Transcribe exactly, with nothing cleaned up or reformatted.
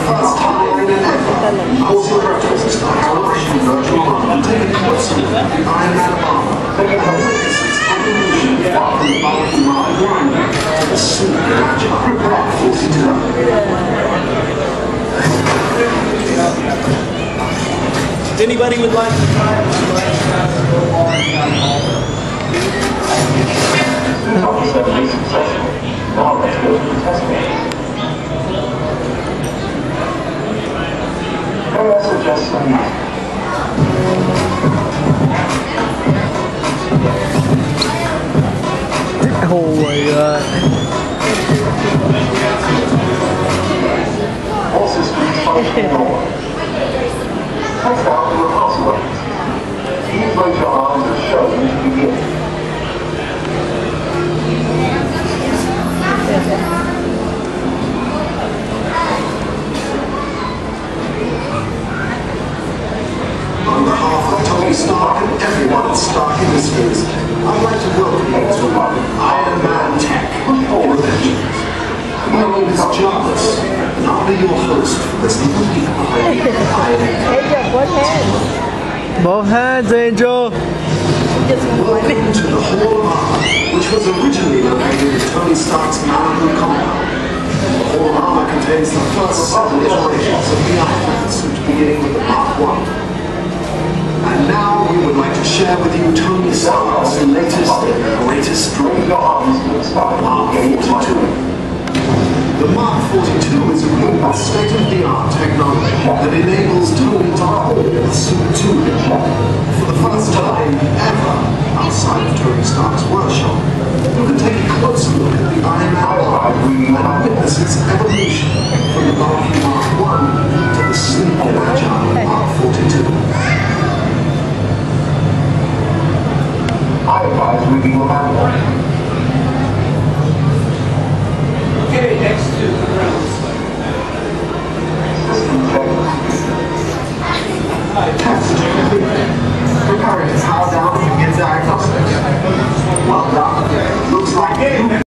first time ever, Auto Reference starts Operation Virtual Run to take a closer look at the Iron Man armor and witness its evolution from the bulky Mark one to the sleek and agile Mark forty-two. Anybody would like to try it? Now let's go to the test game. May I suggest some Oh my god. all systems function normal. Test out your possibilities. Please raise your arms and show them to begin. On behalf of Tony Stark and everyone at Stark Industries, I'd like to welcome you to Iron Man Tech Innovations. My name is Jarvis, and I'll be your host for this little week behind the Iron Man. Angel, one hand. Both hands, Angel. Just one. Welcome to the Hall of Armor, which was originally located in Tony Stark's Malibu compound. The Hall of Armor contains the first seven iterations of the Iron Man suit, beginning with the Mark one. And now we would like to share with you Tony Stark's latest and greatest dream, Mark forty-two. The Mark forty-two is equipped with state-of-the-art technology that enables Tony to hold the suit to him. For the first time ever outside of Tony Stark's workshop, you can take a closer look at the Iron Man armor and witness its evolution from the bulky Mark one to the sleek and agile Mark forty-two. I advise reading your manual. Okay, next to the ground. Test complete. Preparing to power down and begin diagnostics. Well done. Looks like you